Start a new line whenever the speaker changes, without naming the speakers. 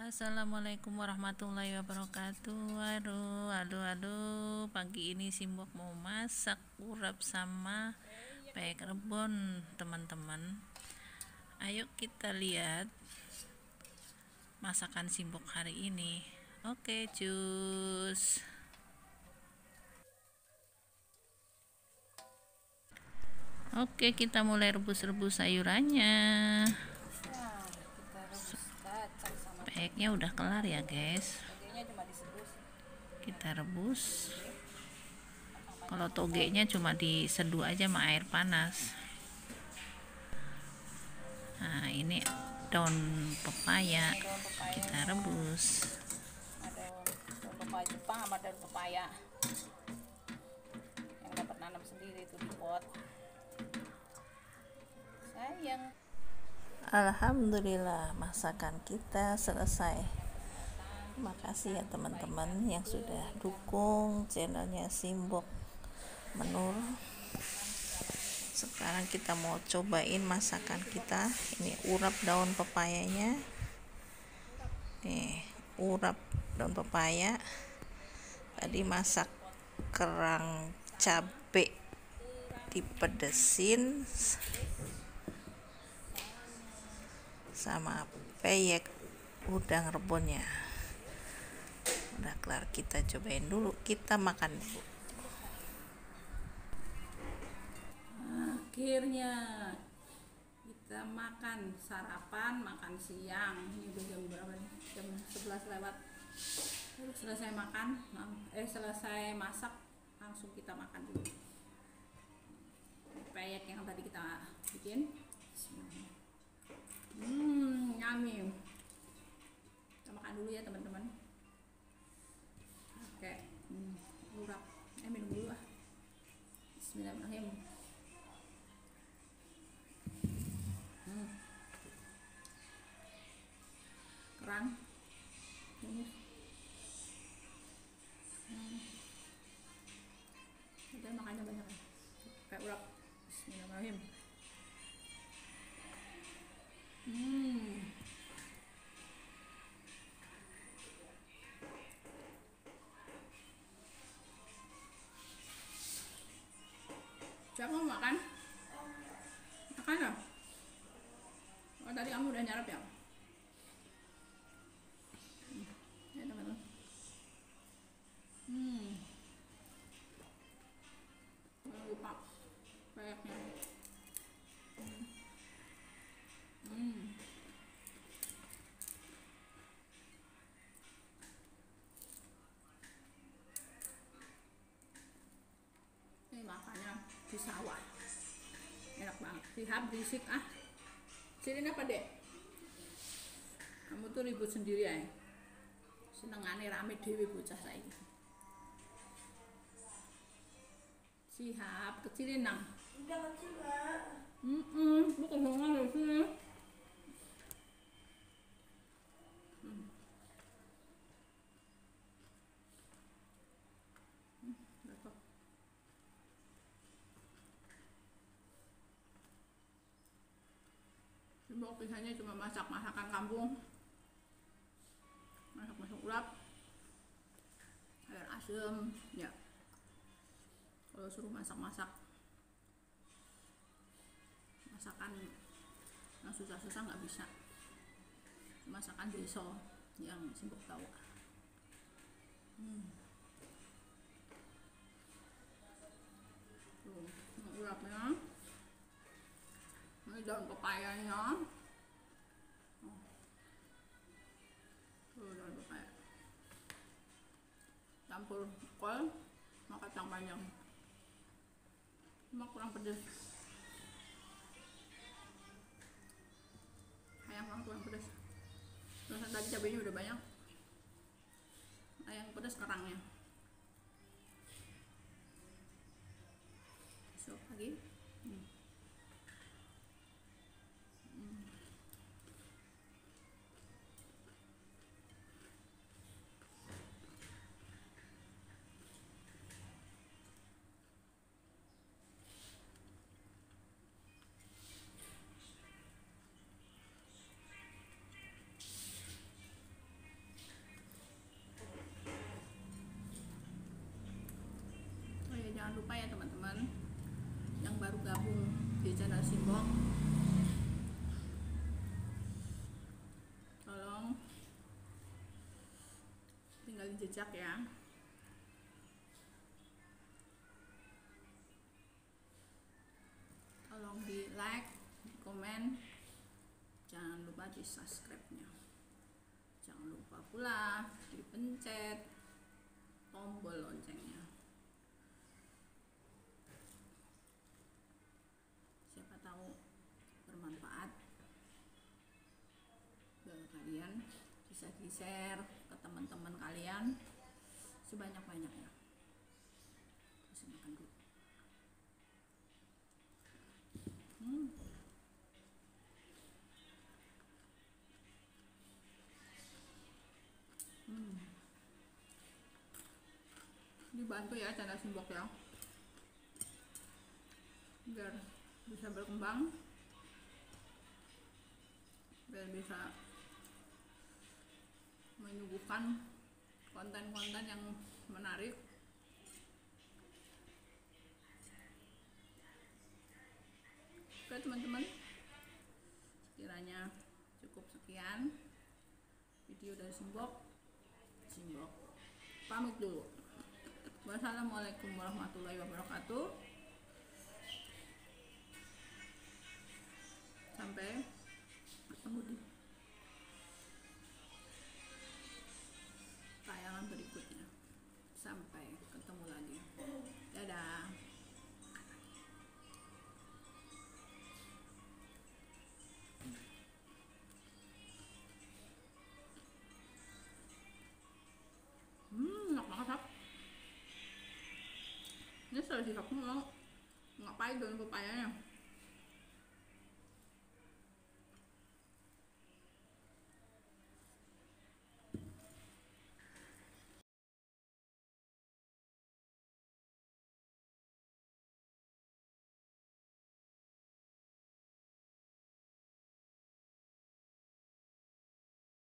Assalamualaikum warahmatullahi wabarakatuh. Aduh, pagi ini Simbok mau masak urap sama peyek rebon, teman-teman. Ayo kita lihat masakan Simbok hari ini. Oke, cus. Oke, kita mulai rebus-rebus sayurannya. Peyeknya udah kelar ya, guys. Kita rebus. Kalau togenya cuma diseduh aja sama air panas. Nah, ini daun pepaya kita rebus.
Daun pepaya Jepang sama daun pepaya yang dapat nanam sendiri itu di pot. Sayang.
Alhamdulillah, masakan kita selesai. Makasih ya teman-teman yang sudah dukung channelnya Simbok Menur. Sekarang kita mau cobain masakan kita. Ini urap daun pepayanya. Nih, urap daun pepaya. Tadi masak kerang cabe dipedesin sama peyek udang rebonnya. Udah kelar, kita cobain dulu, kita makan dulu.
Akhirnya kita makan sarapan, makan siang. Ini udah jam berapa nih? Jam 11 lewat. Terus selesai makan, selesai masak, langsung kita makan dulu. Peyek yang tadi kita bikin. Yummy. Kita makan dulu ya teman-teman. Oke, urap. Minum dulu ah. Bismillahirrahmanirrahim. Kerang. Ini. Udah makannya banyak ya. Kayak urap. Bismillahirrahmanirrahim. Siapa mau makan? Makan ya? Oh, tadi kamu udah nyarap ya? Ya teman-teman. Jangan lupa peyeknya. Ini makannya di sawah. Enak banget. Lihat berisik ah. Sirin apa dek? Kamu tuh ribut sendiri ya. Senengane rame dewe bocah saiki. Siap, kecilin nang.
Udah kecil Mbak.
Lu kedengaran dari sini. Simbok biasanya cuma masak masakan kampung, masak urap, air asem, ya. Kalau suruh masak-masak masakan yang susah-susah nggak bisa. Masakan desa yang Simbok tahu. Tuh, urapnya. Ini daun pepayanya. Tuh daun pepaya. Campur kol sama kacang panjang. Cuma kurang pedas. Ayam kurang pedas. Terus tadi cabenya udah banyak. Yang pedas kerangnya. Sup lagi. Simbok, tolong tinggalin jejak ya. Tolong di like, di komen, jangan lupa di subscribe-nya. Jangan lupa pula dipencet tombol loncengnya. Siapa tahu bermanfaat bagi kalian, bisa di-share ke teman-teman kalian sebanyak-banyaknya. Kasih makan dulu. Dibantu ya channel Simbok ya, biar bisa berkembang, biar bisa menyuguhkan konten-konten yang menarik. Oke teman-teman, sekiranya cukup sekian video dari Simbok pamit dulu. Wassalamualaikum warahmatullahi wabarakatuh. Sampai ketemu di tayangan berikutnya. Sampai ketemu lagi. Dadah. Enak banget. Ini sudah sikapnya ngapain dengan pepayanya.